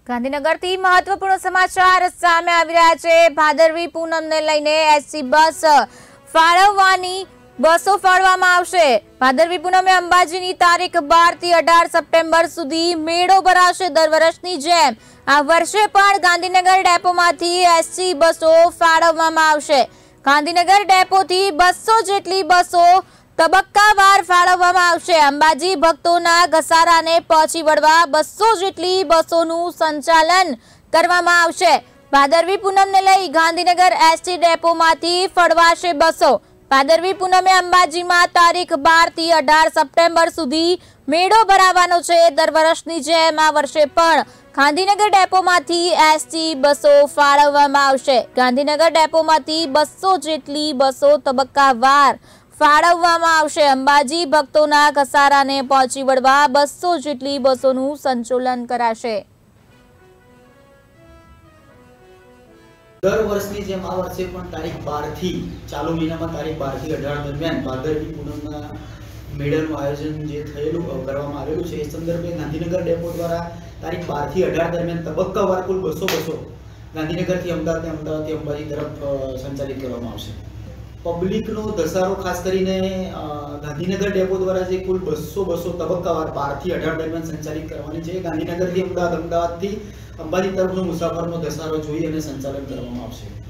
ગાંધીનગરથી મહત્વપૂર્ણ સમાચાર સામે આવી રહ્યા છે। ભાદરવી પૂનમને લઈને એસટી બસ ફાળવવાની બસો ફાળવવામાં આવશે। ભાદરવી પૂનમે અંબાજીની તારીખ 12 થી 18 સપ્ટેમ્બર સુધી મેળો ભરાશે। દર વર્ષની જેમ આ વર્ષે પણ ગાંધીનગર ડેપોમાંથી એસટી બસો ફાળવવામાં આવશે। ગાંધીનગર ડેપોથી 200 જેટલી બસો તબક્કાવાર ફાળવવામાં આવશે। અંબાજી ભક્તોના ઘસારાને પહોંચી વળવા 200 જેટલી બસોનું સંચાલન કરવામાં આવશે। ભાદરવી પૂનમને લઈ ગાંધીનગર એસટી ડેપોમાંથી ફળવાશે બસો। ભાદરવી પૂનમે અંબાજીમાં તારીખ 12 થી 18 સપ્ટેમ્બર સુધી મેળો ભરાવાનો છે। દર વર્ષની જેમ આ વર્ષે પણ ગાંધીનગર ડેપોમાંથી એસટી બસો ફાળવવામાં આવશે। ગાંધીનગર ડેપોમાંથી 200 જેટલી બસો તબક્કાવાર ફાળવવામાં આવશે। અંબાજી ભક્તોના ઘસારાને પહોંચી વળવા 200 જેટલી બસોનું સંચાલન કરાશે। દર વર્ષની જેમ આ વર્ષે પણ તારીખ 12 થી ચાલુ મહિનામાં તારીખ 12 થી 18 દરમિયાન ભાદરવી પૂનમના મેળાનું આયોજન જે થયેલું કરવામાં આવેલું છે એ સંદર્ભે ગાંધીનગર ડેપો દ્વારા તારીખ 12 થી 18 દરમિયાન તબક્કાવાર કુલ 200 બસો ગાંધીનગરથી અમદાવાદ, અમદાવાદથી અંબાજી તરફ સંચાલિત કરવામાં આવશે। પબ્લિકનો ધસારો ખાસ કરીને ગાંધીનગર ડેપો દ્વારા જે કુલ 200 બસો તબક્કાવાર 12 થી 18 દરમિયાન સંચાલિત કરવાની છે। ગાંધીનગરથી અમદાવાદ, અમદાવાદથી અંબાજી તરફનો મુસાફરનો ધસારો જોઈ અને સંચાલન કરવામાં આવશે।